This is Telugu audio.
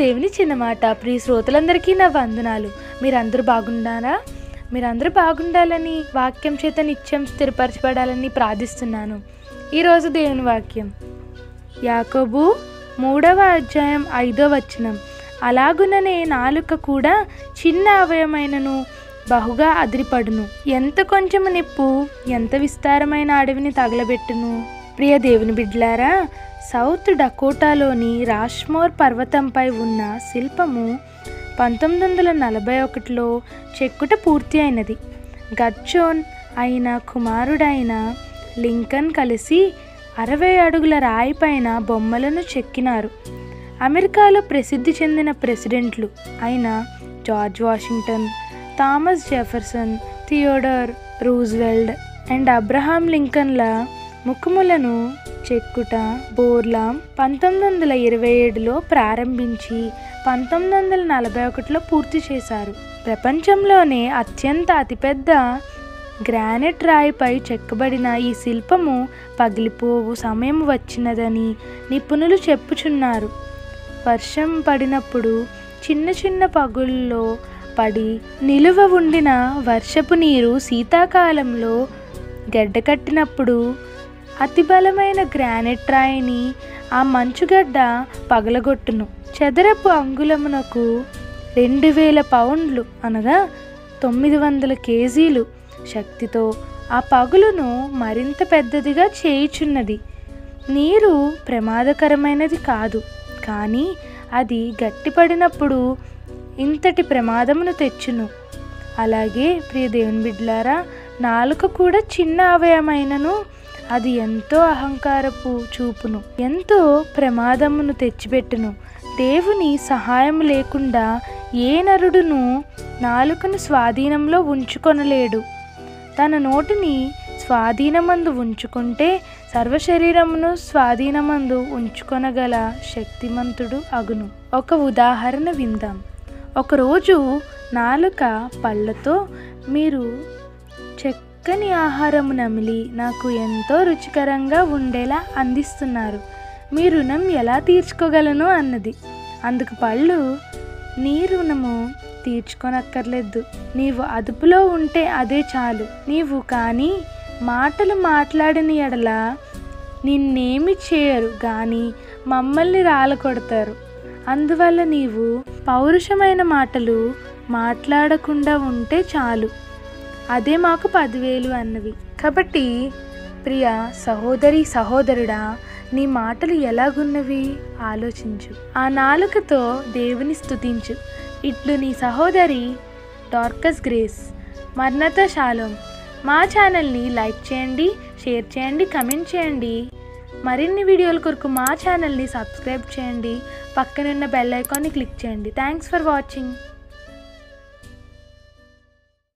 దేవుని చిన్న మాట. ప్రియ శ్రోతలందరికీ నా వందనాలు. మీరందరూ బాగున్నారా? మీరందరూ బాగుండాలని, వాక్యం చేత నిత్యం స్థిరపరచబడాలని ప్రార్థిస్తున్నాను. ఈరోజు దేవుని వాక్యం యాకోబు 3వ అధ్యాయం 5వ వచనం. అలాగుననే నాలుక కూడా చిన్న అవయమైనను బహుగా అదిరిపడును. ఎంత కొంచెము నిప్పు ఎంత విస్తారమైన అడవిని తగలబెట్టును. ప్రియ దేవుని బిడ్డలారా, సౌత్ డకోటాలోని రాష్మోర్ పర్వతంపై ఉన్న శిల్పము 1941లో చెక్కుట పూర్తి అయినది. గర్జోన్ అయిన కుమారుడైన లింకన్ కలిసి 60 అడుగుల రాయి పైన బొమ్మలను చెక్కినారు. అమెరికాలో ప్రసిద్ధి చెందిన ప్రెసిడెంట్లు అయిన George Washington, Thomas Jefferson, Theodore Roosevelt and Abraham లింకన్ల ముఖములను చెక్కుట బోర్లాం 1927లో ప్రారంభించి 1941లో పూర్తి చేశారు. ప్రపంచంలోనే అతిపెద్ద గ్రానైట్ రాయిపై చెక్కబడిన ఈ శిల్పము పగిలిపోవు సమయం వచ్చినదని నిపుణులు చెప్పుచున్నారు. వర్షం పడినప్పుడు చిన్న చిన్న పగుల్లో పడి నిలువ ఉండిన వర్షపు నీరు శీతాకాలంలో గడ్డకట్టినప్పుడు అతి బలమైన గ్రానైట్ రాయిని ఆ మంచుగడ్డ పగలగొట్టును. చదరపు అంగుళమునకు 2000 పౌండ్లు అనగా 900 కేజీలు శక్తితో ఆ పగులును మరింత పెద్దదిగా చేయుచున్నది. నీరు ప్రమాదకరమైనది కాదు, కానీ అది గట్టిపడినప్పుడు ఇంతటి ప్రమాదమును తెచ్చును. అలాగే ప్రియ దేవుని బిడ్డలారా, నాలుక కూడా చిన్న అవయమైనను అది ఎంతో అహంకారపు చూపును, ఎంతో ప్రమాదమును తెచ్చిపెట్టును. దేవుని సహాయం లేకుండా ఏ నరుడును నాలుకను స్వాధీనంలో ఉంచుకొనలేడు. తన నోటిని స్వాధీనమందు ఉంచుకుంటే సర్వశరీరమును స్వాధీనమందు ఉంచుకొనగల శక్తిమంతుడు అగును. ఒక ఉదాహరణ విందాం. ఒకరోజు నాలుక పళ్ళతో మీరు చక్కని ఆహారము నమిలి నాకు ఎంతో రుచికరంగా ఉండేలా అందిస్తున్నారు. మీ రుణం ఎలా తీర్చుకోగలను అన్నది. అందుకు పళ్ళు, నీ రుణము తీర్చుకోనక్కర్లేదు, నీవు అదుపులో ఉంటే అదే చాలు. నీవు కానీ మాటలు మాట్లాడిన ఎడల నిన్నేమి చేయరు కానీ మమ్మల్ని రాలకొడతారు. అందువల్ల నీవు పౌరుషమైన మాటలు మాట్లాడకుండా ఉంటే చాలు, అదే మాకు 10,000 అన్నవి. కాబట్టి ప్రియ సహోదరి సహోదరుడా, నీ మాటలు ఎలాగున్నవి ఆలోచించు. ఆ నాలుకతో దేవుని స్తుతించు. ఇట్లు నీ సహోదరి డార్కస్ గ్రేస్. మర్నత షాలోమ్. మా ఛానల్ని లైక్ చేయండి, షేర్ చేయండి, కమెంట్ చేయండి. మరిన్ని వీడియోల కొరకు మా ఛానల్ని సబ్స్క్రైబ్ చేయండి. పక్కనున్న బెల్ ఐకాన్ని క్లిక్ చేయండి. Thanks for watching.